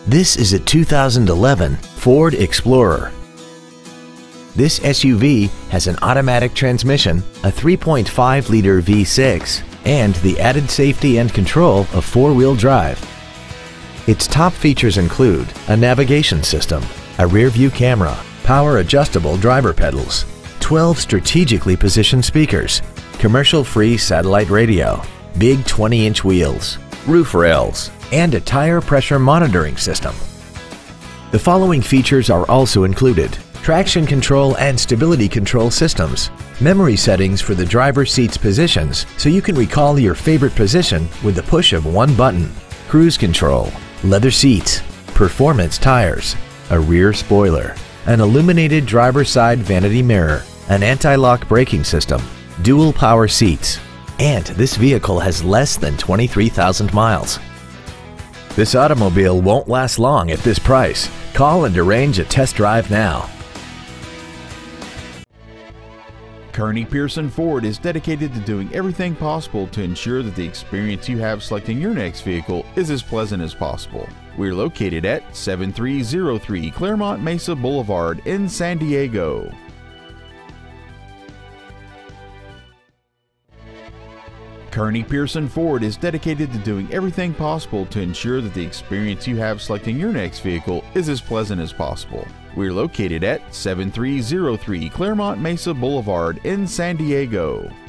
This is a 2011 Ford Explorer. This SUV has an automatic transmission, a 3.5-liter V6, and the added safety and control of four-wheel drive. Its top features include a navigation system, a rear-view camera, power-adjustable driver pedals, 12 strategically positioned speakers, commercial-free satellite radio, big 20-inch wheels, roof rails, and a tire pressure monitoring system. The following features are also included: traction control and stability control systems, memory settings for the driver's seat's positions so you can recall your favorite position with the push of one button, cruise control, leather seats, performance tires, a rear spoiler, an illuminated driver's side vanity mirror, an anti-lock braking system, dual power seats, and this vehicle has less than 23,000 miles. This automobile won't last long at this price. Call and arrange a test drive now. Kearney Pearson Ford is dedicated to doing everything possible to ensure that the experience you have selecting your next vehicle is as pleasant as possible. We're located at 7303 Claremont Mesa Boulevard in San Diego. Kearney Pearson Ford is dedicated to doing everything possible to ensure that the experience you have selecting your next vehicle is as pleasant as possible. We're located at 7303 Claremont Mesa Boulevard in San Diego.